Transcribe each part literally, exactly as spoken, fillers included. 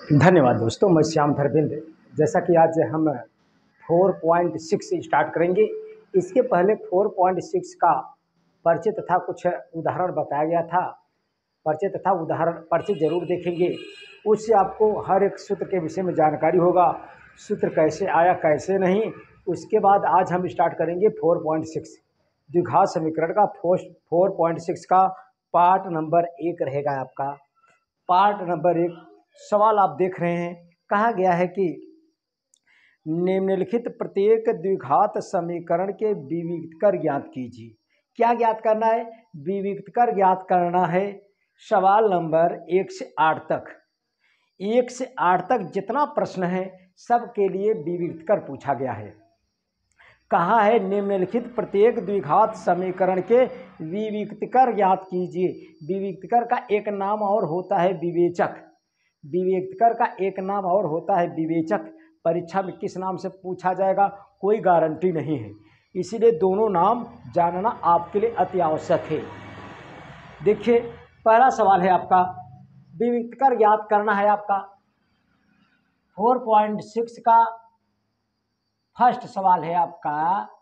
धन्यवाद दोस्तों, मैं श्याम धर्मेंद्र। जैसा कि आज हम चार पॉइंट छह से स्टार्ट करेंगे। इसके पहले चार पॉइंट छह का परिचय तथा कुछ उदाहरण बताया गया था। परिचय तथा उदाहरण परिचय जरूर देखेंगे, उससे आपको हर एक सूत्र के विषय में जानकारी होगा, सूत्र कैसे आया कैसे नहीं। उसके बाद आज हम स्टार्ट करेंगे चार पॉइंट छह द्विघात समीकरण का चार पॉइंट छह का पार्ट नंबर एक रहेगा आपका। पार्ट नंबर एक सवाल आप देख रहे हैं, कहा गया है कि निम्नलिखित प्रत्येक द्विघात समीकरण के विविक्तकर ज्ञात कीजिए। क्या ज्ञात करना है? विविक्तकर ज्ञात करना है। सवाल नंबर एक से आठ तक एक से आठ तक जितना प्रश्न है सब के लिए विविक्तकर पूछा गया है। कहा है निम्नलिखित प्रत्येक द्विघात समीकरण के विविक्तकर ज्ञात कीजिए। विविक्तकर का एक नाम और होता है विवेचक। विवेक्तकर का एक नाम और होता है विवेचक। परीक्षा में किस नाम से पूछा जाएगा कोई गारंटी नहीं है, इसीलिए दोनों नाम जानना आपके लिए अति आवश्यक है। देखिए, पहला सवाल है आपका, विविक्तकर ज्ञात करना है आपका। चार पॉइंट छह का फर्स्ट सवाल है आपका,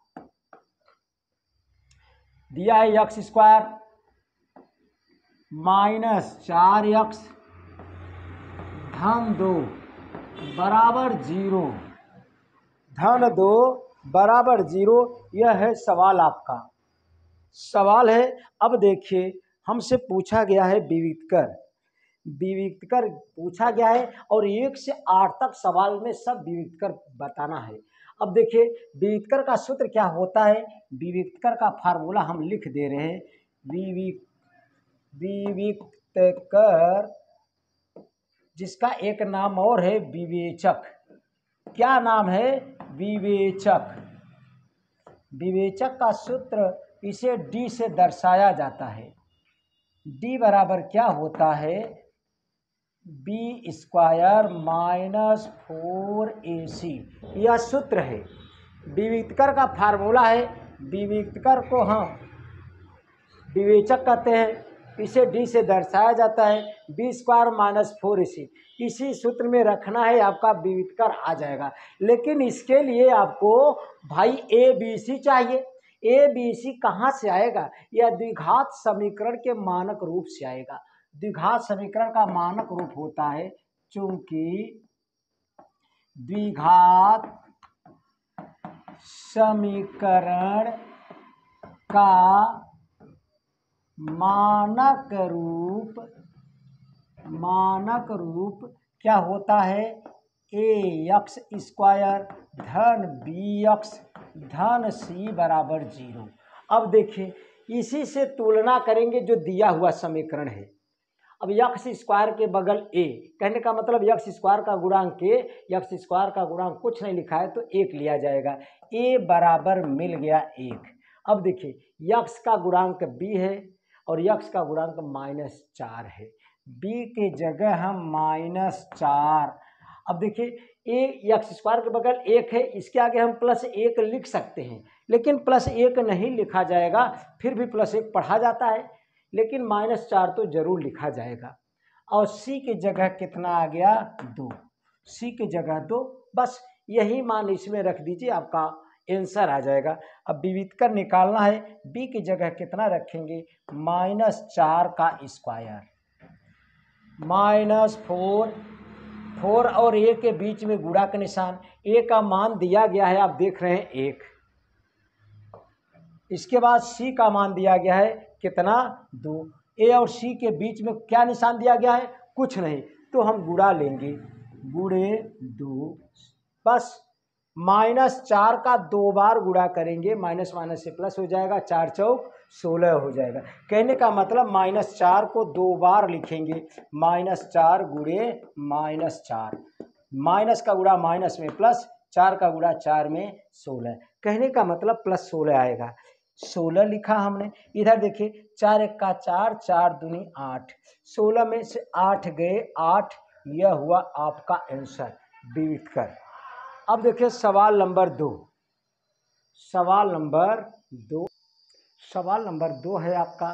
दिया है एक्स स्क्वायर माइनस चार एक्स धन दो बराबर जीरो, धन दो बराबर जीरो। यह है सवाल आपका। सवाल है, अब देखिए हमसे पूछा गया है विविक्तकर। विविक्तकर पूछा गया है और एक से आठ तक सवाल में सब विविक्तकर बताना है। अब देखिए विविक्तकर का सूत्र क्या होता है। विविक्तकर का फार्मूला हम लिख दे रहे हैं। विविक विविक्तकर जिसका एक नाम और है विवेचक। क्या नाम है? विवेचक। विवेचक का सूत्र इसे डी से दर्शाया जाता है। डी बराबर क्या होता है? B square minus four a c, यह सूत्र है। विविक्तकर का फार्मूला है। विविक्तकर को हम विवेचक कहते हैं, इसे डी से दर्शाया जाता है। B square minus four a c, इसी सूत्र में रखना है, आपका विविक्तकर आ जाएगा। लेकिन इसके लिए आपको भाई ए बी सी चाहिए। ए बी सी कहाँ से आएगा? यह द्विघात समीकरण के मानक रूप से आएगा। द्विघात समीकरण का मानक रूप होता है, चूंकि द्विघात समीकरण का मानक रूप मानक रूप क्या होता है? ए एक्स स्क्वायर धन बी एक्स धन सी बराबर जीरो। अब देखिए इसी से तुलना करेंगे जो दिया हुआ समीकरण है। अब एक्स स्क्वायर के बगल ए, कहने का मतलब एक्स स्क्वायर का गुणांक के, एक्स स्क्वायर का गुणांक कुछ नहीं लिखा है तो एक लिया जाएगा। ए बराबर मिल गया एक। अब देखिए एक्स का गुणांक बी है और एक्स का गुणांक माइनस चार है। बी के जगह हम माइनस चार। अब देखिए ए एक्स स्क्वायर के बगल एक है, इसके आगे हम प्लस एक लिख सकते हैं, लेकिन प्लस एक नहीं लिखा जाएगा, फिर भी प्लस एक पढ़ा जाता है, लेकिन माइनस चार तो जरूर लिखा जाएगा। और सी की जगह कितना आ गया? दो। सी की जगह दो, बस यही मान इसमें रख दीजिए, आपका आंसर आ जाएगा। अब विविक्तकर निकालना है। बी की जगह कितना रखेंगे? माइनस चार का स्क्वायर माइनस फोर, फोर और ए के बीच में गुणा का निशान। ए का मान दिया गया है, आप देख रहे हैं एक। इसके बाद सी का मान दिया गया है कितना? दो। ए और सी के बीच में क्या निशान दिया गया है? कुछ नहीं, तो हम गुणा लेंगे, गुणे दो, बस माइनस चार का दो बार गुणा करेंगे, माइनस माइनस से प्लस हो जाएगा, चार चौक सोलह हो जाएगा। कहने का मतलब माइनस चार को दो बार लिखेंगे, माइनस चार गुणे माइनस चार, माइनस का गुणा माइनस में प्लस, चार का गुणा चार में सोलह। कहने का मतलब प्लस सोलह आएगा। सोलह लिखा हमने। इधर देखिए चार एक का चार, चार दूनी आठ, सोलह में से आठ गए आठ, यह हुआ आपका आंसर विविक्तकर। अब देखिए सवाल नंबर दो। सवाल नंबर दो सवाल नंबर दो है आपका,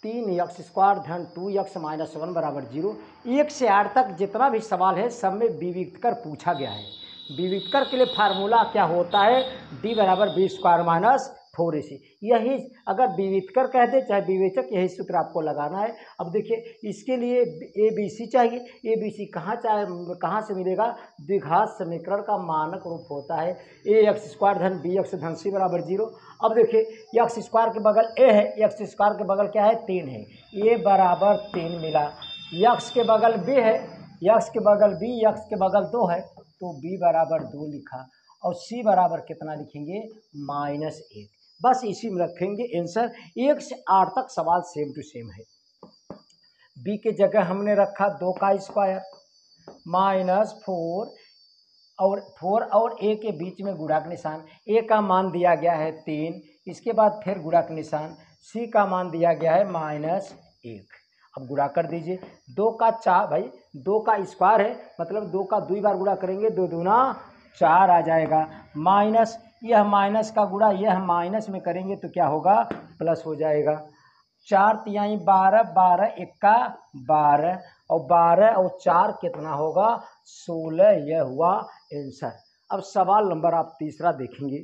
तीन यक्स स्क्वायर धन टू यक्स माइनस वन बराबर जीरो। एक से आठ तक जितना भी सवाल है सब में विविक्त कर पूछा गया है। विविक्त कर के लिए फार्मूला क्या होता है, डी बराबर b square minus four a c. यही अगर विविक्त कर कह दे चाहे विवेचक, यही सूत्र आपको लगाना है। अब देखिए इसके लिए ए बी सी चाहिए। ए बी सी कहाँ चाहे कहाँ से मिलेगा, द्विघात समीकरण का मानक रूप होता है ए एक्स स्क्वायर धन बी एक्स धन सी बराबर जीरो। अब देखिए एक्स स्क्वायर के बगल ए है, एक्स स्क्वायर के बगल क्या है, तीन है, ए बराबर तीन मिला। एक्स के बगल बी है, एक्स के बगल बी, एक्स के बगल दो है तो बी बराबर दो लिखा, और सी बराबर कितना लिखेंगे, माइनस एक। बस इसी में रखेंगे आंसर। एक से आठ तक सवाल सेम टू सेम है। बी के जगह हमने रखा दो का स्क्वायर माइनस फोर, और फोर और ए के बीच में गुणा का निशान। ए का मान दिया गया है तीन, इसके बाद फिर गुणा का निशान। सी का मान दिया गया है माइनस एक। अब गुणा कर दीजिए, दो का चार, भाई दो का स्क्वायर है मतलब दो का दो बार गुणा करेंगे, दो दूना चार आ जाएगा, माइनस यह माइनस का गुणा यह माइनस में करेंगे तो क्या होगा, प्लस हो जाएगा। चार तिहाई बारह, बारह इक्का बारह, और बारह और चार कितना होगा, सोलह। यह हुआ आंसर। अब सवाल नंबर आप तीसरा देखेंगे।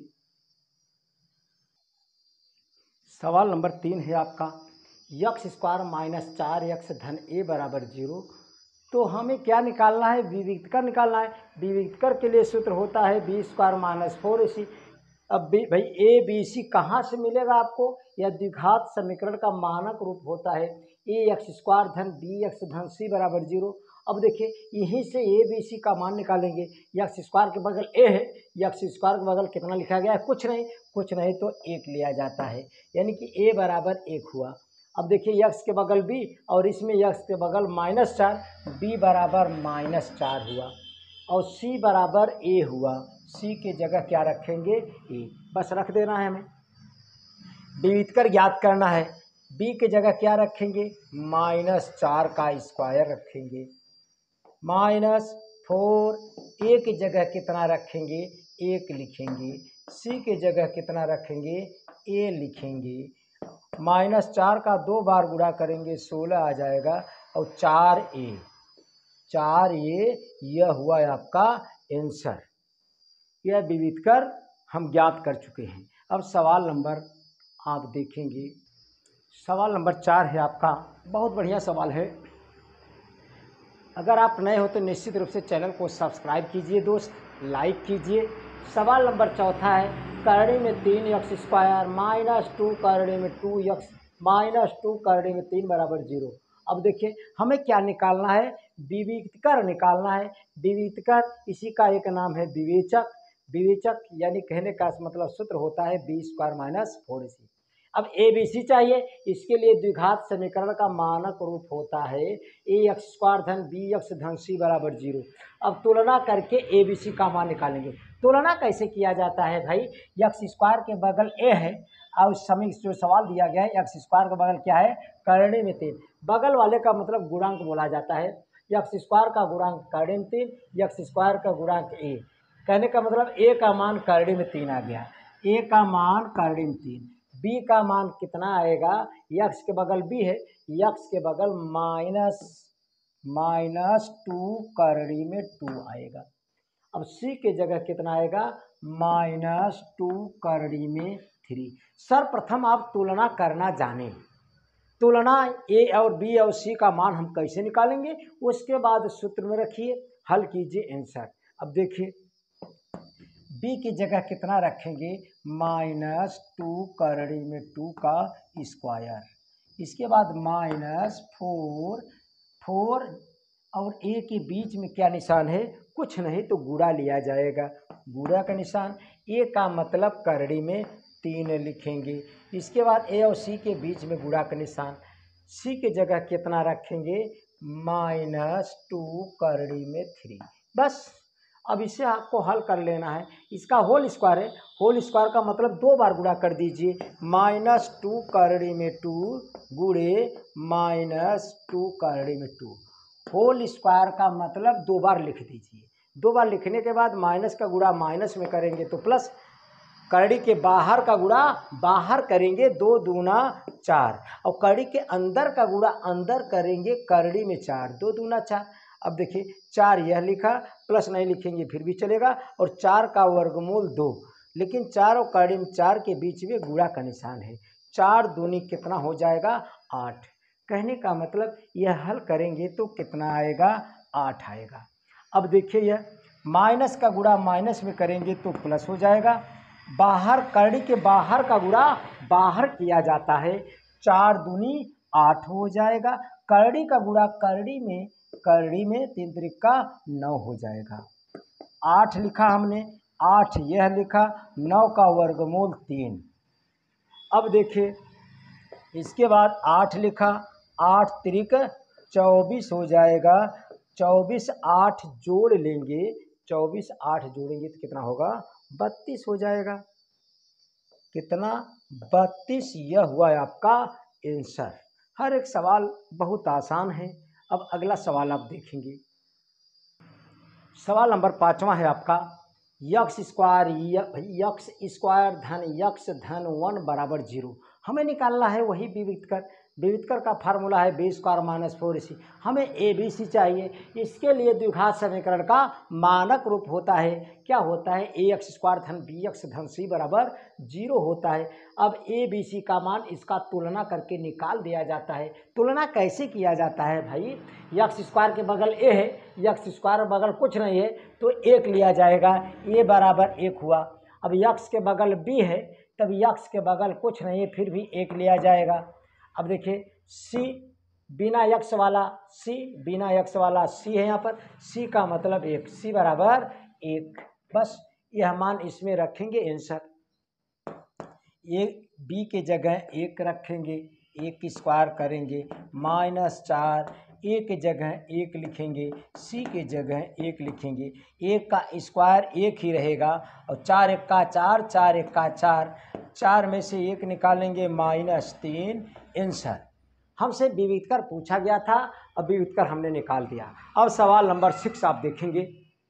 सवाल नंबर तीन है आपका, यक्स स्क्वायर माइनस चार यक्स धन ए बराबर जीरो। तो हमें क्या निकालना है, विविक्त कर निकालना है। विविक्त कर के लिए सूत्र होता है b square minus four a c. अब बी भाई ए बी सी कहाँ से मिलेगा आपको, यह द्विघात समीकरण का मानक रूप होता है ए एक्स स्क्वायर धन बी एक्स धन सी बराबर जीरो। अब देखिए यहीं से ए बी सी का मान निकालेंगे। एक्स स्क्वायर के बगल ए है, एक्स स्क्वायर के बगल कितना लिखा गया है, कुछ नहीं, कुछ नहीं तो एक लिया जाता है, यानी कि ए बराबर एक हुआ। अब देखिए एक्स के बगल बी और इसमें एक्स के बगल माइनस चार, बी बराबर माइनस चार हुआ, और सी बराबर ए हुआ। सी के जगह क्या रखेंगे, ए, बस रख देना है हमें। विविक्त कर ज्ञात करना है, बी के जगह क्या रखेंगे, माइनस चार का स्क्वायर रखेंगे, माइनस फोर। ए की जगह कितना रखेंगे, एक लिखेंगे। सी के जगह कितना रखेंगे, ए लिखेंगे। माइनस चार का दो बार गुणा करेंगे, सोलह आ जाएगा, और चार ए, चार ए, यह हुआ आपका आंसर। यह विविक्त कर हम ज्ञात कर चुके हैं। अब सवाल नंबर आप देखेंगे। सवाल नंबर चार है आपका, बहुत बढ़िया सवाल है। अगर आप नए हो तो निश्चित रूप से चैनल को सब्सक्राइब कीजिए दोस्त, लाइक कीजिए। सवाल नंबर चौथा है, करड़ी में तीन यक्स स्क्वायर माइनस टू करड़ी में टू यक्स माइनस टू करड़ी में तीन बराबर जीरो। अब देखिए हमें क्या निकालना है, विविक्त कर निकालना है। विविक्त कर इसी का एक नाम है विवेचक। विवेचक यानी कहने का मतलब सूत्र होता है b square minus four c. अब ए बी सी चाहिए, इसके लिए द्विघात समीकरण का मानक रूप होता है ए एक्स स्क्वायर धन बी एक्स धन सी बराबर जीरो। अब तुलना करके ए बी सी का मान निकालेंगे। तुलना कैसे किया जाता है भाई, एक्स स्क्वायर के बगल ए है और समय जो सवाल दिया गया है एक्स स्क्वायर का बगल क्या है, करड़ी में तीन। बगल वाले का मतलब गुणांक बोला जाता है। एक्स स्क्वायर का गुणांक करड़ी में तीन, एक्स स्क्वायर का गुणांक ए। कहने का मतलब ए का मान करड़ी में तीन आ गया, ए का मान करड़ी में तीन। बी का मान कितना आएगा, यक्स के बगल बी है, यक्स के बगल माइनस माइनस टू करड़ी में टू आएगा। अब सी के जगह कितना आएगा, माइनस टू करड़ी में थ्री। सर्वप्रथम आप तुलना करना जाने, तुलना ए और बी और सी का मान हम कैसे निकालेंगे, उसके बाद सूत्र में रखिए, हल कीजिए आंसर। अब देखिए बी की जगह कितना रखेंगे, माइनस टू करड़ी में टू का स्क्वायर, इसके बाद माइनस फोर, फोर और ए के बीच में क्या निशान है, कुछ नहीं तो गुणा लिया जाएगा, गुणा का निशान। ए का मतलब करड़ी में तीन लिखेंगे, इसके बाद ए और सी के बीच में गुणा का निशान। सी के जगह कितना रखेंगे, माइनस टू करड़ी में थ्री। बस अब इसे आपको हल कर लेना है। इसका होल स्क्वायर है, होल स्क्वायर का मतलब दो बार गुणा कर दीजिए, माइनस टू करड़ी में टू गुणे माइनस टू करड़ी में टू। होल स्क्वायर का मतलब दो बार लिख दीजिए, दो बार लिखने के बाद माइनस का गुणा माइनस में करेंगे तो प्लस, कड़ी के बाहर का गुणा बाहर करेंगे दो दूना चार, और कड़ी के अंदर का गुणा अंदर करेंगे कड़ी में चार, दो दूना चार। अब देखिए चार यह लिखा, प्लस नहीं लिखेंगे फिर भी चलेगा, और चार का वर्गमूल दो, लेकिन चार और कड़ी में चार के बीच में गुणा का निशान है। चार दूनी कितना हो जाएगा? आठ। कहने का मतलब यह हल करेंगे तो कितना आएगा? आठ आएगा। अब देखिए यह माइनस का गुणा माइनस में करेंगे तो प्लस हो जाएगा। बाहर कड़ी के बाहर का गुणा बाहर किया जाता है, चार दूनी आठ हो जाएगा। कड़ी का गुणा कड़ी में कड़ी में तीन त्रिका नौ हो जाएगा। आठ लिखा हमने, आठ यह लिखा, नौ का वर्गमूल तीन। अब देखिए इसके बाद आठ लिखा, आठ त्रिक चौबीस हो जाएगा। चौबीस आठ जोड़ लेंगे, चौबीस आठ जोड़ेंगे तो कितना होगा? बत्तीस हो जाएगा। कितना? बत्तीस। यह हुआ है आपका आंसर। हर एक सवाल बहुत आसान है। अब अगला सवाल आप देखेंगे। सवाल नंबर पाँचवा है आपका, यक्स स्क्वायर यक्स स्क्वायर धन यक्स धन वन बराबर जीरो। हमें निकालना है वही विविधकर। विविधकर का फार्मूला है b square minus four c. हमें ए बी सी चाहिए। इसके लिए द्विघात समीकरण का मानक रूप होता है, क्या होता है? ए एक्स स्क्वायर धन बी एक्स धन सी बराबर जीरो होता है। अब ए बी सी का मान इसका तुलना करके निकाल दिया जाता है। तुलना कैसे किया जाता है भाई? यक्स स्क्वायर के बगल ए है, यक्स स्क्वायर बगल कुछ नहीं है तो एक लिया जाएगा, ए बराबर एक हुआ। अब यक्स के बगल बी है, तब यक्स के बगल कुछ नहीं है फिर भी एक लिया जाएगा। अब देखिए सी बिना यक्स वाला, सी बिना यक्स वाला सी है यहाँ पर, सी का मतलब एक, सी बराबर एक। बस यह मान इसमें रखेंगे आंसर। एक बी के जगह एक रखेंगे, एक स्क्वायर करेंगे, माइनस चार, ए के जगह एक लिखेंगे, सी के जगह एक लिखेंगे। एक का स्क्वायर एक ही रहेगा, और चार एक का चार, चार एक का चार, चार में से एक निकालेंगे माइनस तीन। आंसर हमसे विविधकर पूछा गया था, अब विविधकर हमने निकाल दिया। अब सवाल नंबर सिक्स आप देखेंगे।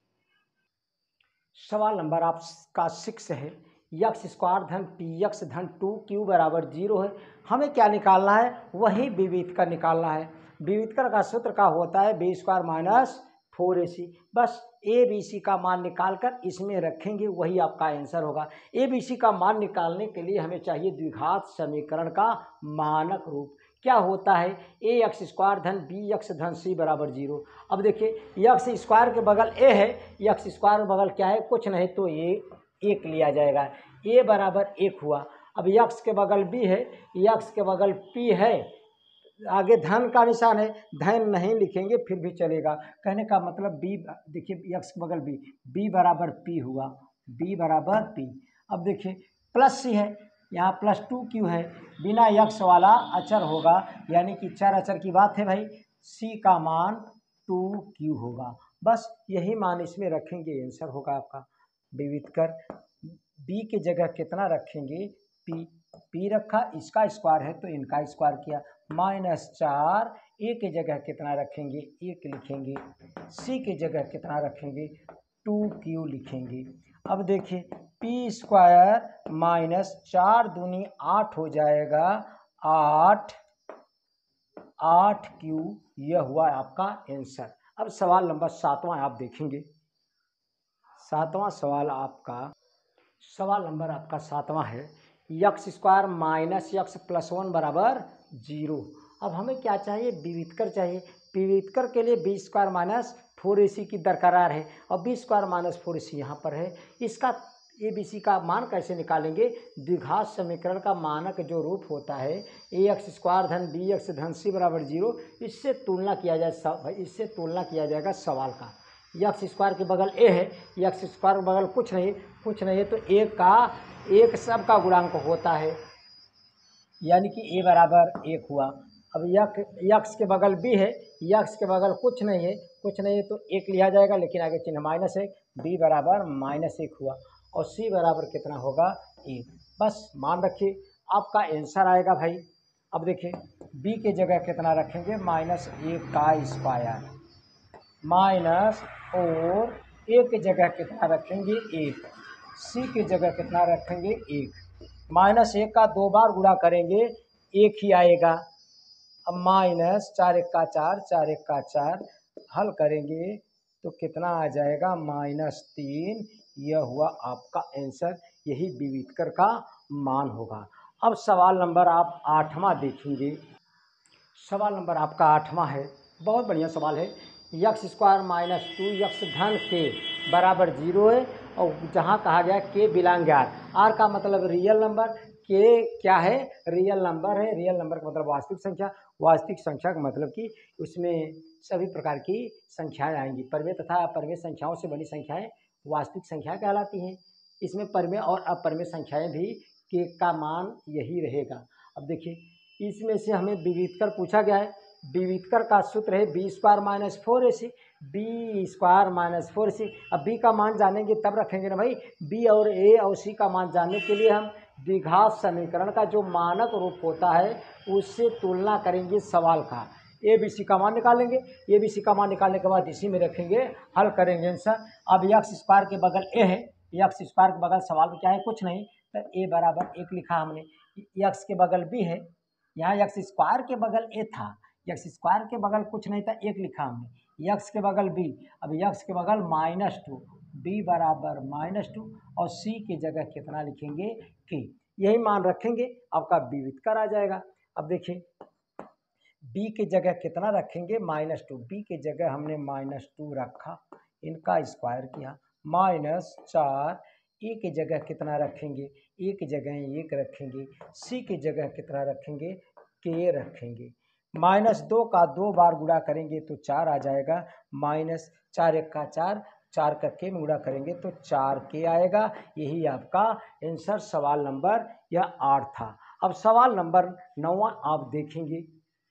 सवाल नंबर आपका सिक्स है, यक्स स्क्वायर धन पी एक्स धन टू क्यू बराबर जीरो है। हमें क्या निकालना है? वही विविधकर निकालना है। विविधकर का सूत्र का होता है b square minus four a c. बस ए बी सी का मान निकालकर इसमें रखेंगे, वही आपका आंसर होगा। ए बी सी का मान निकालने के लिए हमें चाहिए द्विघात समीकरण का मानक रूप। क्या होता है? ए एक्स स्क्वायर धन बी एक्स धन सी बराबर जीरो। अब देखिए यक्स स्क्वायर के बगल ए है, यक्स स्क्वायर बगल क्या है? कुछ नहीं तो ये एक लिया जाएगा, ए बराबर एक हुआ। अब यक्स के बगल बी है, यक्स के बगल पी है, आगे धन का निशान है, धन नहीं लिखेंगे फिर भी चलेगा। कहने का मतलब बी, देखिए यक्स के बगल बी, बी बराबर पी हुआ, बी बराबर पी। अब देखिए प्लस सी है, यहाँ प्लस टू क्यू है, बिना यक्स वाला अचर होगा, यानी कि चार अचर की बात है भाई। सी का मान टू क्यू होगा। बस यही मान इसमें रखेंगे, आंसर होगा आपका विविधकर। बी के जगह कितना रखेंगे? पी, पी रखा, इसका स्क्वायर है तो इनका स्क्वायर किया, माइनस चार। ए के जगह कितना रखेंगे? एक लिखेंगे। सी के जगह कितना रखेंगे? टू क्यू लिखेंगे। अब देखिए पी स्क्वायर माइनस चार दूनी आठ हो जाएगा, आठ, आठ क्यू, यह हुआ आपका आंसर। अब सवाल नंबर सातवां आप देखेंगे। सातवां सवाल आपका, सवाल नंबर आपका सातवां है, x square minus x plus one बराबर जीरो। अब हमें क्या चाहिए? विविधकर चाहिए। विविधकर के लिए b square minus four a c की दरकार है, और b square minus four a c यहाँ पर है। इसका ए बी सी का मान कैसे निकालेंगे? द्विघात समीकरण का मानक जो रूप होता है ए एक्स स्क्वायर धन बी एक्स धन सी बराबर जीरो, इससे तुलना किया जाए, इससे तुलना किया जाएगा सवाल का। यक्स स्क्वायर के बगल ए है, यक्स स्क्वायर के बगल कुछ नहीं, कुछ नहीं है तो एक का एक सब का गुणांक होता है, यानी कि ए बराबर एक हुआ। अब यक यक्स के बगल बी है, यक्स के बगल कुछ नहीं है, कुछ नहीं है तो एक लिया जाएगा, लेकिन आगे चिन्ह माइनस है, बी बराबर माइनस एक हुआ, और सी बराबर कितना होगा? एक। बस मान रखिए आपका आंसर आएगा भाई। अब देखिए बी के जगह कितना रखेंगे? माइनस एक का स्क्वायर, माइनस और ए के जगह कितना रखेंगे? एक। सी की जगह कितना रखेंगे एक, माइनस एक का दो बार गुणा करेंगे एक ही आएगा। अब माइनस चार एक का चार, चार एक का चार, हल करेंगे तो कितना आ जाएगा माइनस तीन। यह हुआ आपका आंसर, यही विविधकर का मान होगा। अब सवाल नंबर आप आठवां देखेंगे। सवाल नंबर आपका आठवां है, बहुत बढ़िया सवाल है। X square minus two x धन के बराबर जीरो है और जहाँ कहा गया के बिलोंग आर, आर का मतलब रियल नंबर, के क्या है रियल नंबर है, रियल नंबर का मतलब वास्तविक संख्या, वास्तविक संख्या का मतलब कि उसमें सभी प्रकार की संख्याएं आएंगी। परमेय तथा अपरमेय संख्याओं से बड़ी संख्याएं वास्तविक संख्या कहलाती हैं। इसमें परमेय और अपरमेय संख्याएं भी के का मान यही रहेगा। अब देखिए इसमें से हमें विविधकर पूछा गया है। विविधकर का सूत्र है b square minus four a c, b square minus four c. अब बी का मान जानेंगे तब रखेंगे ना भाई। बी और ए और सी का मान जानने के लिए हम द्विघात समीकरण का जो मानक रूप होता है उससे तुलना करेंगे सवाल का। ए बी सी का मान निकालेंगे, ए बी सी का मान निकालने के बाद इसी में रखेंगे, हल करेंगे आंसर। अब यक्स स्क्वायर के बगल ए है, यक्स स्क्वायर के बगल सवाल में क्या है कुछ नहीं, तो ए बराबर एक लिखा हमने। यक्स के बगल बी है, यहाँ यक्स स्क्वायर के बगल ए था, यक्स स्क्वायर के बगल कुछ नहीं था एक लिखा हमने। यक्स के बगल बी, अब यक्स के बगल माइनस टू, बी बराबर माइनस टू और सी की जगह कितना लिखेंगे के, यही मान रखेंगे आपका विविधकर आ जाएगा। अब देखिए बी की जगह कितना रखेंगे माइनस टू, बी की जगह हमने माइनस टू रखा, इनका स्क्वायर किया, माइनस चार, ए की जगह कितना रखेंगे, ए की जगह एक रखेंगे, सी की जगह कितना रखेंगे के रखेंगे। माइनस दो का दो बार गुणा करेंगे तो चार आ जाएगा, माइनस चार एक का चार, चार का के में गुणा करेंगे तो चार के आएगा। यही आपका आंसर सवाल नंबर यह आठ था। अब सवाल नंबर नौवां आप देखेंगे।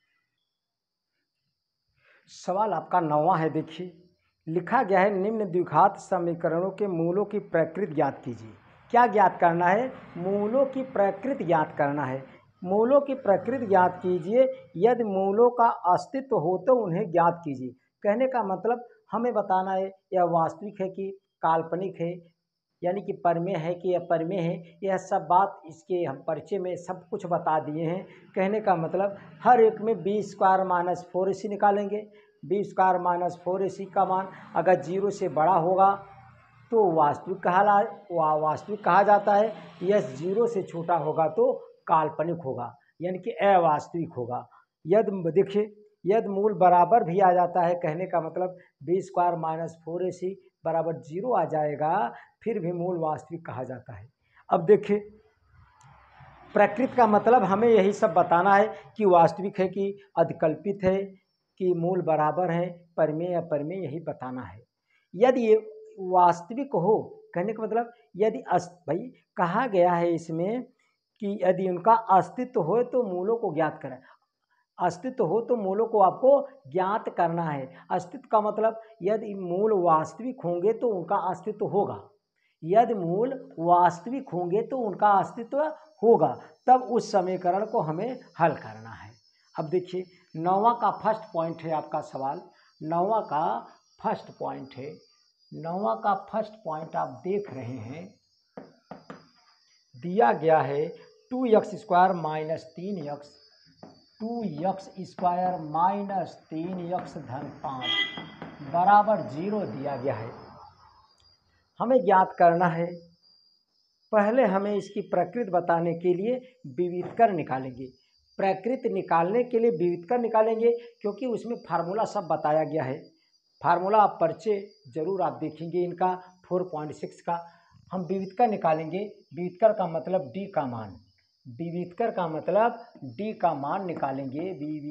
सवाल आपका नौवां है, देखिए लिखा गया है निम्न द्विघात समीकरणों के मूलों की प्रकृति ज्ञात कीजिए। क्या ज्ञात करना है, मूलों की प्रकृति ज्ञात करना है। मूलों की प्रकृति ज्ञात कीजिए, यदि मूलों का अस्तित्व हो तो उन्हें ज्ञात कीजिए। कहने का मतलब हमें बताना है यह वास्तविक है कि काल्पनिक है, यानी कि परमेय है कि अपरमेय है, यह सब बात इसके हम परिचय में सब कुछ बता दिए हैं। कहने का मतलब हर एक में b square minus four a c निकालेंगे, b square minus four a c का मान अगर जीरो से बड़ा होगा तो वास्तविक कहा वा वास्तविक कहा जाता है, यह जीरो से छोटा होगा तो काल्पनिक होगा यानी कि अवास्तविक होगा। यदि देखिए यदि मूल बराबर भी आ जाता है, कहने का मतलब b square minus four a c बराबर जीरो आ जाएगा, फिर भी मूल वास्तविक कहा जाता है। अब देखिए प्रकृति का मतलब हमें यही सब बताना है कि वास्तविक है कि अधिकल्पित है कि मूल बराबर है, परमेय अपरमेय, यही बताना है। यदि ये वास्तविक हो, कहने का मतलब यदि भाई कहा गया है इसमें कि यदि उनका अस्तित्व हो तो मूलों को ज्ञात करें, अस्तित्व हो तो मूलों को आपको ज्ञात करना है। अस्तित्व का मतलब यदि मूल वास्तविक होंगे तो उनका अस्तित्व होगा, यदि मूल वास्तविक होंगे तो उनका अस्तित्व होगा, तब उस समीकरण को हमें हल करना है। अब देखिए नौवां का फर्स्ट पॉइंट है आपका सवाल, नौवां का फर्स्ट पॉइंट है, नौवां का फर्स्ट पॉइंट आप देख रहे हैं, दिया गया है टू एक्स स्क्वायर माइनस तीन x, two x square minus तीन एक्स धन पाँच बराबर जीरो दिया गया है। हमें ज्ञात करना है, पहले हमें इसकी प्रकृति बताने के लिए विविधकर निकालेंगे। प्रकृति निकालने के लिए विविधकर निकालेंगे क्योंकि उसमें फार्मूला सब बताया गया है। फार्मूला आप परिचय जरूर आप देखेंगे इनका फोर पॉइंट सिक्स का। हम विविधकर निकालेंगे, विविधकर का मतलब डी का मान, विविधकर का मतलब डी का मान निकालेंगे।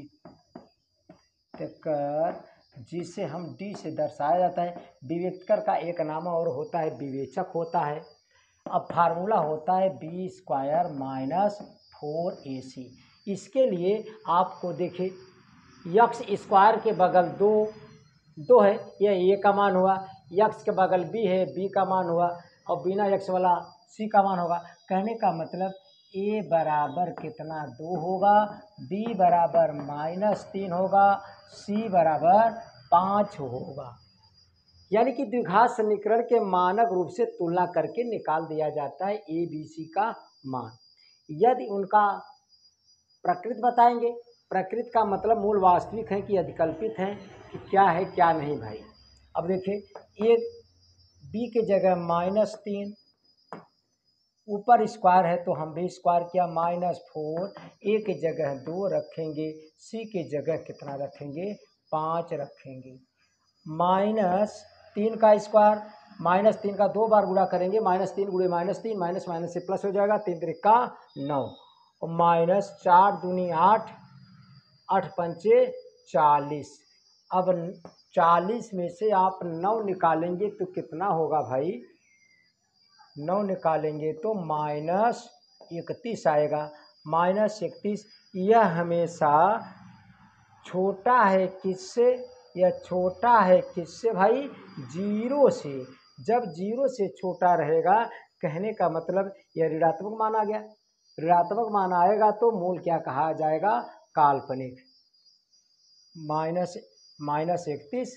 विविधकर जिसे हम डी से दर्शाया जाता है, विविधकर का एक नाम और होता है विवेचक होता है। अब फार्मूला होता है b square minus four a c. इसके लिए आपको देखिए यक्स स्क्वायर के बगल दो दो है, यह ए का मान हुआ, यक्स के बगल बी है, बी का मान हुआ, और बिना यक्स वाला सी का मान होगा। कहने का मतलब ए बराबर कितना दो होगा, बी बराबर माइनस तीन होगा, सी बराबर पाँच होगा। यानी कि द्विघात समीकरण के मानक रूप से तुलना करके निकाल दिया जाता है ए बी सी का मान। यदि उनका प्रकृत बताएंगे, प्रकृत का मतलब मूल वास्तविक है कि अधिकल्पित हैं कि क्या है क्या नहीं भाई। अब देखिए एक बी के जगह माइनस तीन, ऊपर स्क्वायर है तो हम भी स्क्वायर किया माइनस फोर, ए के जगह दो रखेंगे, सी के जगह कितना रखेंगे पाँच रखेंगे। माइनस तीन का स्क्वायर, माइनस तीन का दो बार गुणा करेंगे, माइनस तीन गुणे माइनस तीन, माइनस माइनस से प्लस हो जाएगा, तीन त्रिका नौ, और माइनस चार दूनी आठ, आठ पंचे चालीस। अब चालीस में से आप नौ निकालेंगे तो कितना होगा भाई, नौ निकालेंगे तो माइनस इकतीस आएगा। माइनस इकतीस यह हमेशा छोटा है किससे, यह छोटा है किससे भाई, जीरो से। जब जीरो से छोटा रहेगा कहने का मतलब यह ऋणात्मक मान आ गया, ऋणात्मक मान आएगा तो मूल क्या कहा जाएगा, काल्पनिक। माइनस माइनस इकतीस,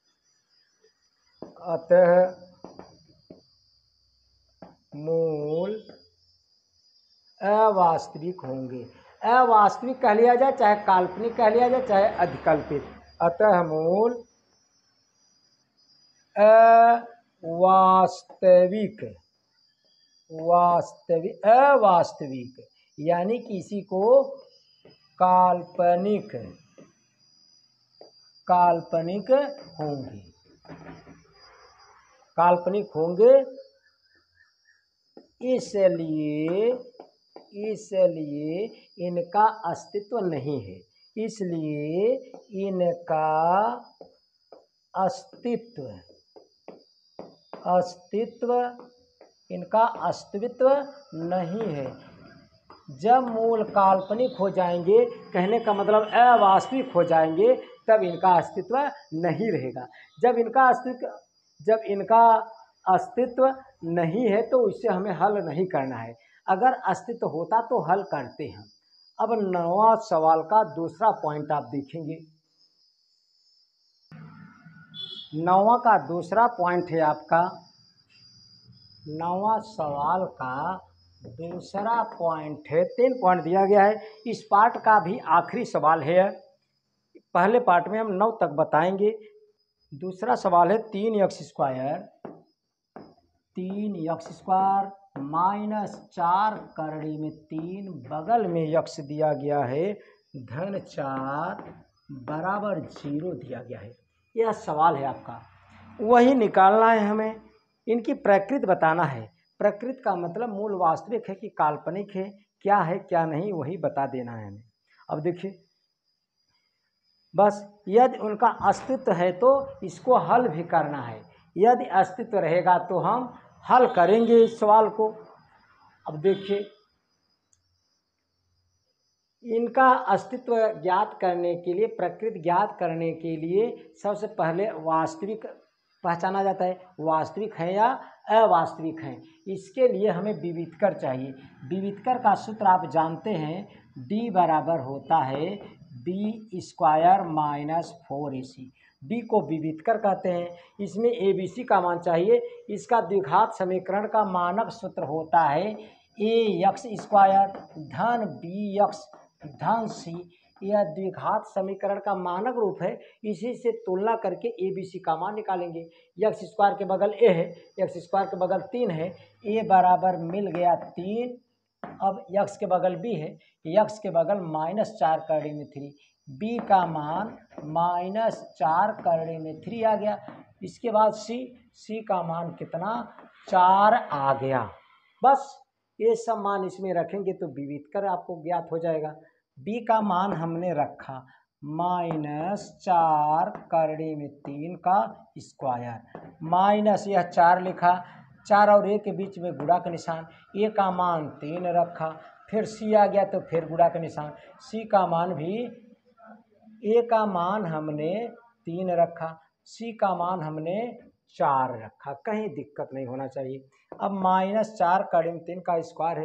अतः मूल अवास्तविक होंगे। अवास्तविक कह लिया जाए चाहे काल्पनिक कह लिया जाए चाहे अधिकल्पित, अतः मूल अवास्तविक, वास्तविक अवास्तविक यानी किसी को काल्पनिक काल्पनिक होंगे, काल्पनिक होंगे। इसलिए इसलिए इनका अस्तित्व नहीं है, इसलिए इनका अस्तित्व अस्तित्व इनका अस्तित्व नहीं है। जब मूल काल्पनिक हो जाएंगे कहने का मतलब अवास्तविक हो जाएंगे तब इनका अस्तित्व नहीं रहेगा। जब इनका अस्तित्व जब इनका अस्तित्व नहीं है तो इससे हमें हल नहीं करना है, अगर अस्तित्व होता तो हल करते हैं। अब नौवां सवाल का दूसरा पॉइंट आप देखेंगे, नौवां का दूसरा पॉइंट है आपका, नौवां सवाल का दूसरा पॉइंट है, तीन पॉइंट दिया गया है, इस पार्ट का भी आखिरी सवाल है। पहले पार्ट में हम नौ तक बताएंगे। दूसरा सवाल है तीन एक्स स्क्वायर तीन एक्स स्क्वायर माइनस चार करड़ी में तीन, बगल में यक्स दिया गया है धन चार बराबर जीरो दिया गया है। यह सवाल है आपका, वही निकालना है हमें, इनकी प्रकृति बताना है। प्रकृति का मतलब मूल वास्तविक है कि काल्पनिक है, क्या है क्या नहीं वही बता देना है हमें। अब देखिए बस यदि उनका अस्तित्व है तो इसको हल भी करना है, यदि अस्तित्व रहेगा तो हम हल करेंगे इस सवाल को। अब देखिए इनका अस्तित्व ज्ञात करने के लिए, प्रकृति ज्ञात करने के लिए सबसे पहले वास्तविक पहचाना जाता है, वास्तविक है या अवास्तविक हैं। इसके लिए हमें विविधकर चाहिए। विविधकर का सूत्र आप जानते हैं, डी बराबर होता है b square minus four a c. D को विविधकर कहते हैं। इसमें ए बी सी का मान चाहिए। इसका द्विघात समीकरण का मानक सूत्र होता है ए एक्स स्क्वायर धन बी एक्स धन सी। यह द्विघात समीकरण का मानक रूप है, इसी से तुलना करके ए बी सी का मान निकालेंगे। एक्स स्क्वायर के बगल ए है, एक्स स्क्वायर के बगल तीन है, ए बराबर मिल गया तीन। अब एक्स के बगल बी है, एक्स के बगल माइनस चार करड़ी में थ्री, बी का मान माइनस चार करड़ी में थ्री आ गया। इसके बाद सी, सी का मान कितना, चार आ गया। बस ये सब मान इसमें रखेंगे तो विविधकर आपको ज्ञात हो जाएगा। बी का मान हमने रखा माइनस चार करड़ी में तीन का स्क्वायर, माइनस यह चार लिखा, चार और एक के बीच में गुणा का निशान, ए का मान तीन रखा, फिर सी आ गया तो फिर गुणा का निशान, सी का मान भी, ए का मान हमने तीन रखा, सी का मान हमने चार रखा, कहीं दिक्कत नहीं होना चाहिए। अब माइनस चार करड़ी में तीन का स्क्वायर है,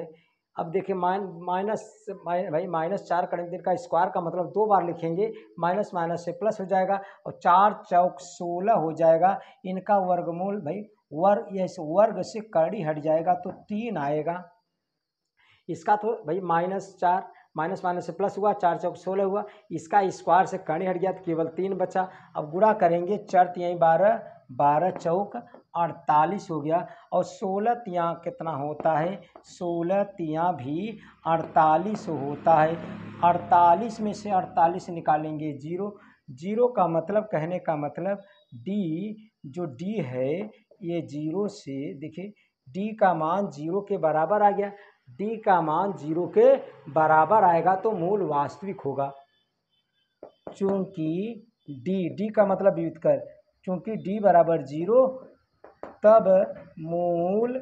अब देखिए माइन माइनस भाई माइनस चार करेंगे का स्क्वायर का मतलब दो बार लिखेंगे, माइनस माइनस से प्लस हो जाएगा और चार चौक सोलह हो जाएगा। इनका वर्गमूल भाई वर्ग इस वर्ग से कड़ी हट जाएगा तो तीन आएगा। इसका तो भाई माइनस चार माइनस माइनस से प्लस हुआ, चार चौक सोलह हुआ, इसका स्क्वायर से कड़ी हट गया तो केवल तीन बचा। अब गुणा करेंगे, चार तिहाई बारह, बारह चौक अड़तालीस हो गया और सोलह तिया कितना होता है, सोलह तिया भी अड़तालीस होता है। अड़तालीस में से अड़तालीस निकालेंगे जीरो, जीरो का मतलब कहने का मतलब डी, जो डी है ये जीरो से देखिए डी का मान जीरो के बराबर आ गया। डी का मान जीरो के बराबर आएगा तो मूल वास्तविक होगा। चूंकि डी, डी का मतलब व्युत्कर, चूंकि डी बराबर जीरो तब मूल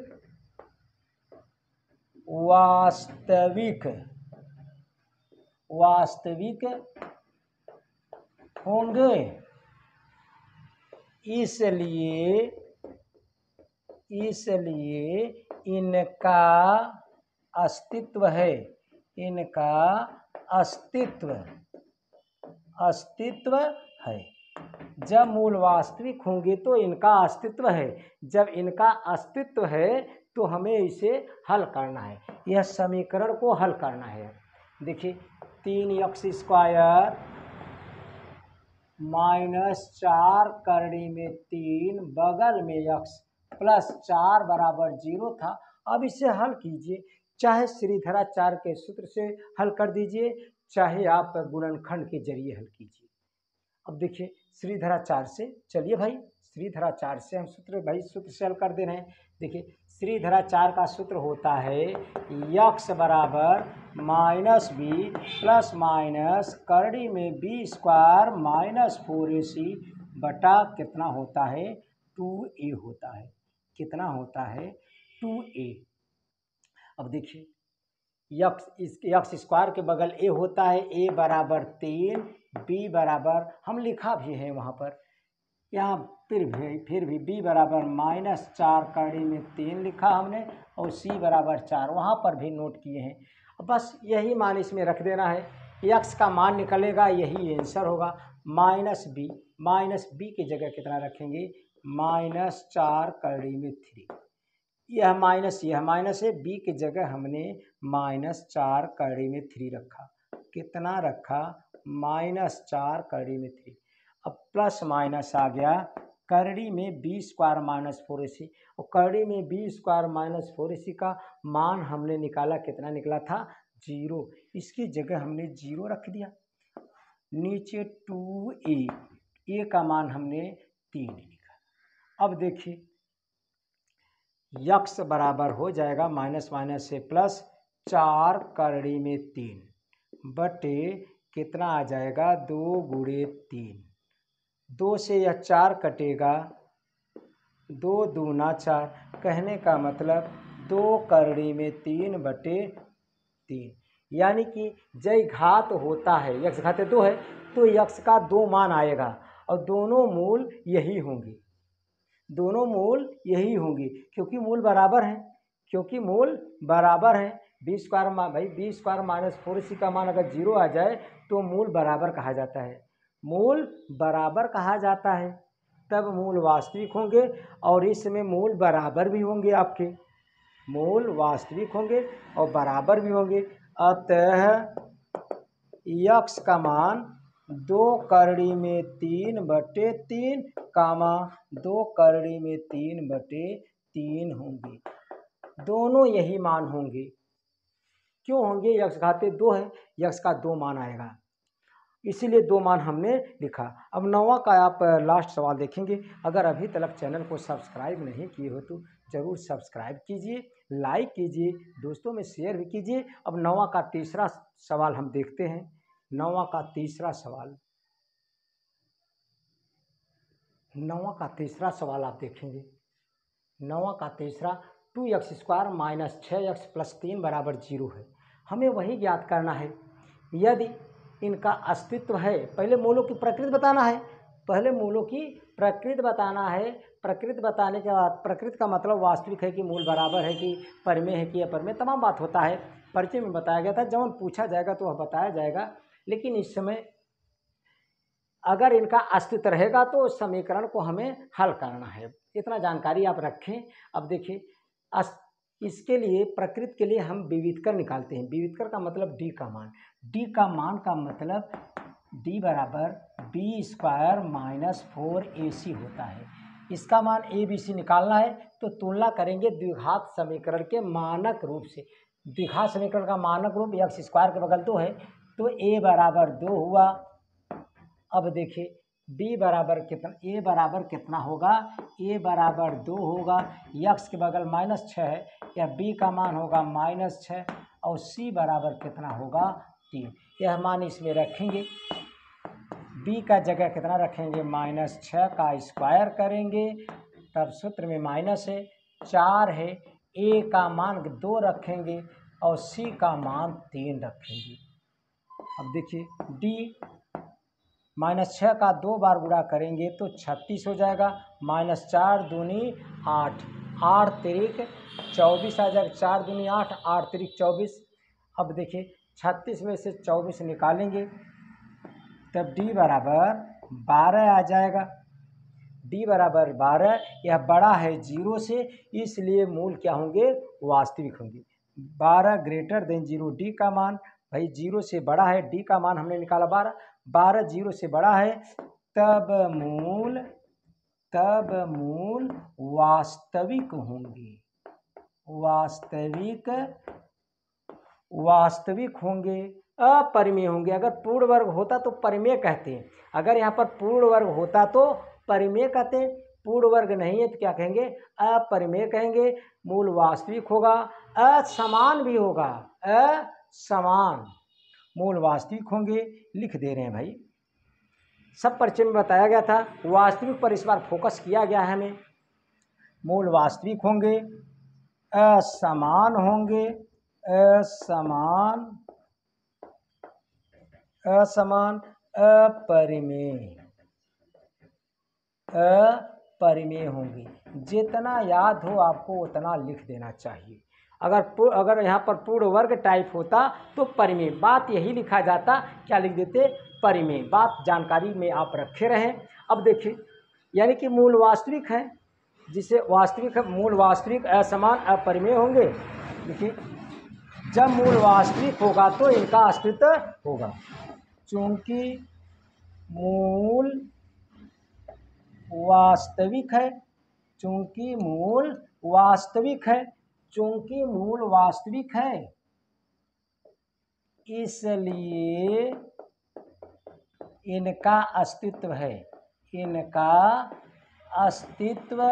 वास्तविक वास्तविक होंगे। इसलिए इसलिए इनका अस्तित्व है, इनका अस्तित्व अस्तित्व है। जब मूल वास्तविक होंगे तो इनका अस्तित्व है, जब इनका अस्तित्व है तो हमें इसे हल करना है, यह समीकरण को हल करना है। देखिए तीन एक्स स्क्वायर माइनस चार करड़ी में तीन बगल में एक्स प्लस चार बराबर जीरो था। अब इसे हल कीजिए, चाहे श्रीधराचार्य के सूत्र से हल कर दीजिए, चाहे आप गुणनखंड के जरिए हल कीजिए। अब देखिए श्रीधराचार्य से, चलिए भाई श्रीधराचार्य से हम सूत्र भाई सूत्र से हल कर दे रहे हैं। देखिए श्रीधराचार्य का सूत्र होता है यक्स बराबर माइनस बी प्लस माइनस करड़ी में b square minus four a c बटा कितना होता है, टू ए होता है। कितना होता है, टू ए। अब देखिए यक्स इस यक्स स्क्वायर के बगल ए होता है, ए बराबर तीन, बी बराबर हम लिखा भी है वहाँ पर, यहाँ फिर भी फिर भी बी बराबर माइनस चार कड़ी में तीन लिखा हमने और सी बराबर चार वहाँ पर भी नोट किए हैं। बस यही मान इसमें रख देना है, यक्स का मान निकलेगा, यही आंसर होगा। माइनस बी, माइनस बी की जगह कितना रखेंगे, माइनस चार कड़ी में थ्री, यह माइनस यह माइनस है, बी की जगह हमने माइनस चार कड़ी में थ्री रखा। कितना रखा, माइनस चार कड़ी में थ्री। अब प्लस माइनस आ गया, करड़ी में b square minus four c, और करड़ी में b square minus four c का मान हमने निकाला, कितना निकला था, जीरो। इसकी जगह हमने जीरो रख दिया। नीचे टू ए, ए का मान हमने तीन लिखा। अब देखिए यक्स बराबर हो जाएगा माइनस माइनस से प्लस चार करड़ी में तीन बटे कितना आ जाएगा, दो गुणे तीन, दो से यह चार कटेगा, दो दूना चार, कहने का मतलब दो करड़ी में तीन बटे तीन, यानी कि जय घात होता है, यक्स घाते दो है तो यक्स का दो मान आएगा और दोनों मूल यही होंगे, दोनों मूल यही होंगे क्योंकि मूल बराबर हैं, क्योंकि मूल बराबर हैं। बी स्क्वायर भाई b square minus four c का मान अगर जीरो आ जाए तो मूल बराबर कहा जाता है, मूल बराबर कहा जाता है, तब मूल वास्तविक होंगे और इसमें मूल बराबर भी होंगे, आपके मूल वास्तविक होंगे और बराबर भी होंगे। अतः यक्स का मान दो करड़ी में तीन बटे तीन कामा दो करड़ी में तीन बटे तीन होंगे, दोनों यही मान होंगे। क्यों होंगे, यक्स घाते दो है, यक्स का दो मान आएगा, इसीलिए दो मान हमने लिखा। अब नौवां का आप लास्ट सवाल देखेंगे। अगर अभी तक चैनल को सब्सक्राइब नहीं किए हो तो ज़रूर सब्सक्राइब कीजिए, लाइक कीजिए, दोस्तों में शेयर भी कीजिए। अब नौवां का तीसरा सवाल हम देखते हैं। नौवां का तीसरा सवाल नौवां का तीसरा सवाल आप देखेंगे। नौवां का तीसरा, टू एक्स स्क्वायर माइनस छः एक्स प्लस तीन बराबर जीरो है। हमें वही ज्ञात करना है यदि इनका अस्तित्व है। पहले मूलों की प्रकृति बताना है, पहले मूलों की प्रकृत बताना है। प्रकृत बताने के बाद प्रकृत का मतलब वास्तविक है कि मूल बराबर है कि परिमेय है कि अपरिमेय, तमाम बात होता है। परिचय में बताया गया था, जब पूछा जाएगा तो वह बताया जाएगा। लेकिन इस समय अगर इनका अस्तित्व रहेगा तो उस समीकरण को हमें हल करना है, इतना जानकारी आप रखें। अब देखिए इसके लिए प्रकृत के लिए हम विविधकर निकालते हैं। विविधकर का मतलब डी का मान। डी का मान का मतलब डी बराबर b square minus four a c होता है। इसका मान ए बी सी निकालना है तो तुलना करेंगे द्विघात समीकरण के मानक रूप से। द्विघात समीकरण का मानक रूप एक्स स्क्वायर के बगल दो है तो ए बराबर दो हुआ। अब देखिए b बराबर कितना, a बराबर कितना होगा, a बराबर दो होगा, x के बगल माइनस छः है या b का मान होगा माइनस छः और c बराबर कितना होगा तीन। यह मान इसमें रखेंगे, b का जगह कितना रखेंगे माइनस छः का स्क्वायर करेंगे, तब सूत्र में माइनस है, चार है, a का मान दो रखेंगे और c का मान तीन रखेंगे। अब देखिए d माइनस छः का दो बार गुणा करेंगे तो छत्तीस हो जाएगा, माइनस चार दूनी आठ, आठ तिरिक चौबीस आ जाएगा, चार दूनी आठ, आठ तिरिक चौबीस। अब देखिए छत्तीस में से चौबीस निकालेंगे तब d बराबर बारह आ जाएगा। d बराबर बारह, यह बड़ा है जीरो से इसलिए मूल क्या होंगे, वास्तविक होंगे। बारह ग्रेटर देन जीरो, d का मान भाई जीरो से बड़ा है, d का मान हमने निकाला बारह, बारह जीरो से बड़ा है तब मूल तब मूल वास्तविक होंगे, वास्तविक वास्तविक होंगे, अपरिमेय होंगे। अगर पूर्ण वर्ग होता तो परिमेय कहते हैं, अगर यहाँ पर पूर्ण वर्ग होता तो परिमेय कहते हैं, पूर्ण वर्ग नहीं है तो क्या कहेंगे, अपरिमेय कहेंगे। मूल वास्तविक होगा, असमान भी होगा, असमान मूल वास्तविक होंगे। लिख दे रहे हैं भाई, सब परिचय में बताया गया था, वास्तविक पर इस बार फोकस किया गया है हमें। मूल वास्तविक होंगे, असमान होंगे, असमान असमान अपरिमेय अपरिमेय होंगे। जितना याद हो आपको उतना लिख देना चाहिए। अगर अगर यहाँ पर पूर्ण वर्ग टाइप होता तो परिमेय, बात यही लिखा जाता, क्या लिख देते, परिमेय। बात जानकारी में आप रखे रहें। अब देखिए यानी कि मूल वास्तविक है, जिसे वास्तविक है, मूल वास्तविक असमान अपरिमेय होंगे। देखिए जब मूल वास्तविक होगा तो इनका अस्तित्व होगा। चूंकि मूल वास्तविक है, चूंकि मूल वास्तविक है, चूंकि मूल वास्तविक है इसलिए इनका अस्तित्व है, इनका अस्तित्व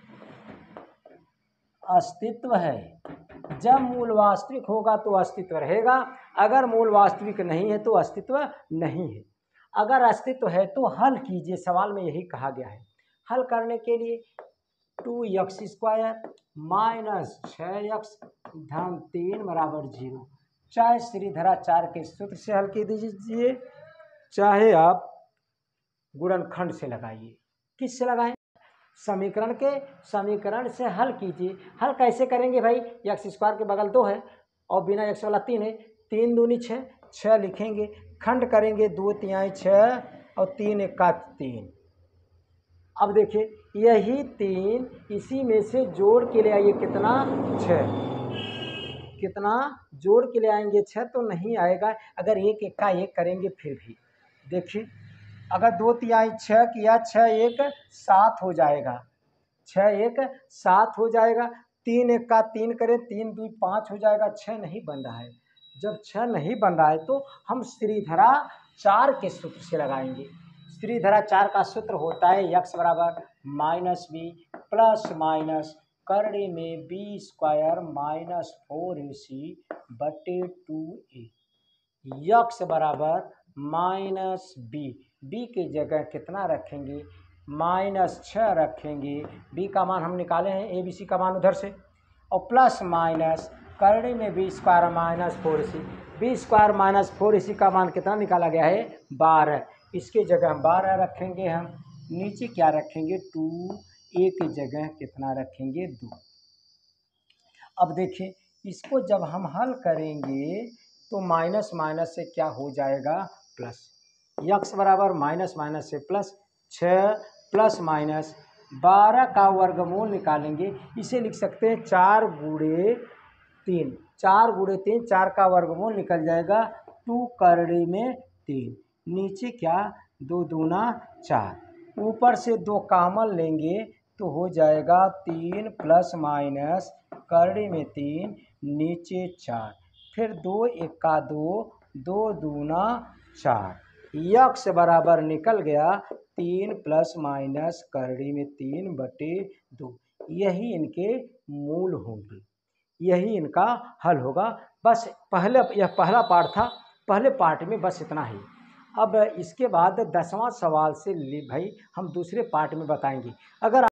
अस्तित्व है। जब मूल वास्तविक होगा तो अस्तित्व रहेगा, अगर मूल वास्तविक नहीं है तो अस्तित्व नहीं है। अगर अस्तित्व है तो हल कीजिए, सवाल में यही कहा गया है। हल करने के लिए टू एक्स स्क्वायर माइनस छः एक्स धन तीन बराबर जीरो, चाहे श्रीधरा चार के सूत्र से हल की दीजिए, चाहे आप गुणनखंड से लगाइए। किस से लगाएं, समीकरण के समीकरण से हल कीजिए। हल कैसे करेंगे भाई, एक्स स्क्वायर के बगल दो है और बिना एक्स वाला तीन है, तीन दूनी छः, छः लिखेंगे, खंड करेंगे, दो तिहाई छः और तीन एक का तीन। अब देखिए यही तीन इसी में से जोड़ के ले आइए, कितना, छः, कितना जोड़ के ले आएंगे, छः तो नहीं आएगा। अगर एक एक का एक करेंगे फिर भी देखिए, अगर दो तिहाई छः किया, छः एक सात हो जाएगा, छः एक सात हो जाएगा। तीन एक का तीन करें, तीन दो पाँच हो जाएगा, छः नहीं बन रहा है। जब छः नहीं बन रहा है तो हम श्रीधरा चार के सूत्र से लगाएंगे। श्रीधरा चार का सूत्र होता है एक्स बराबर माइनस बी प्लस माइनस करड़े में b square minus four a c बटे टू ए। एक्स बराबर माइनस बी, बी की जगह कितना रखेंगे, माइनस छः रखेंगे, बी का मान हम निकाले हैं, ए बी सी का मान उधर से, और प्लस माइनस करड़े में b square minus four c, b square minus four c का मान कितना निकाला गया है, बारह। इसके जगह हम बारह रखेंगे हम, नीचे क्या रखेंगे टू, ए की जगह कितना रखेंगे दो। अब देखिए इसको जब हम हल करेंगे तो माइनस माइनस से क्या हो जाएगा प्लस, यक्स बराबर माइनस माइनस से प्लस, छः प्लस माइनस बारह का वर्गमूल निकालेंगे, इसे लिख सकते हैं चार गुणे तीन, चार गुणे तीन, चार का वर्गमूल निकल जाएगा टू करड़ी में तीन, नीचे क्या दो दूना चार, ऊपर से दो कामन लेंगे तो हो जाएगा तीन प्लस माइनस करड़ी में तीन, नीचे चार, फिर दो इक्का दो, दो दूना चार, यक्स बराबर निकल गया तीन प्लस माइनस करड़ी में तीन बटे दो। यही इनके मूल होंगे, यही इनका हल होगा। बस पहले यह पहला पार्ट था, पहले पार्ट में बस इतना ही। अब इसके बाद दसवां सवाल से ले भाई हम दूसरे पार्ट में बताएंगे। अगर